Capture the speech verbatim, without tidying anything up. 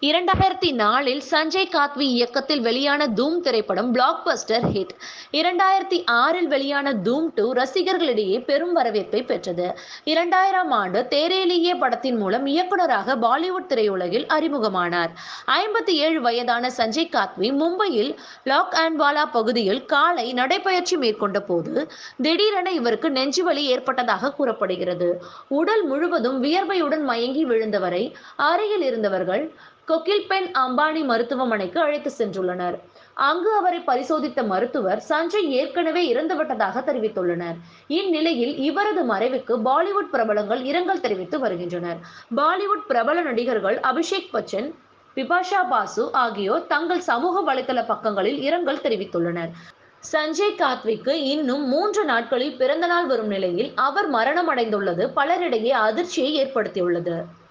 இரண்டாயிரத்தி நாலில் சஞ்சய் காத்வி இயக்கத்தில் வெளியான தூம் திரைப்படம் பிளாக்பஸ்டர் ஹிட். இரண்டாயிரத்தி ஆறில் வெளியான தூம் டூ ரசிகர்களிடையே பெரும் வரவேற்பை பெற்றது. இரண்டாயிரம் ஆண்டு தேரேலியே படத்தின் மூலம் இயக்குனராக பாலிவுட் திரையுலகில் அறிமுகமானார். ஐம்பத்தி ஏழு வயதான சஞ்சய் காத்வி மும்பையில் லாக் அண்ட் வாலா பகுதியில் காலை நடைபயிற்சி மேற்கொண்ட போது திடீரென இவருக்கு நெஞ்சுவலி ஏற்பட்டதாக கூறப்படுகிறது. உடல் முழுவதும் வியர்வையுடன் மயங்கி விழுந்தவரை அருகில் இருந்தவர்கள் கொகில்பென் அம்பானி மருத்துவமனைக்கு அழைத்து சென்றுள்ளனர். அங்கு அவரை பரிசோதித்த மருத்துவர் சஞ்சய் ஏற்கனவே இறந்துவிட்டதாக தெரிவித்துள்ளனர். இந்நிலையில் இவரது மறைவுக்கு பாலிவுட் பிரபலங்கள் இரங்கல் தெரிவித்து வருகின்றனர். பாலிவுட் பிரபல நடிகர்கள் அபிஷேக் பச்சன், பிபாஷா பாசு ஆகியோர் தங்கள் சமூக வலைதள பக்கங்களில் இரங்கல் தெரிவித்துள்ளனர். சஞ்சய் காத்விக்கு இன்னும் மூன்று நாட்களில் பிறந்தநாள் வரும் நிலையில் அவர் மரணமடைந்துள்ளது பலரிடையே அதிர்ச்சியை ஏற்படுத்தியுள்ளது.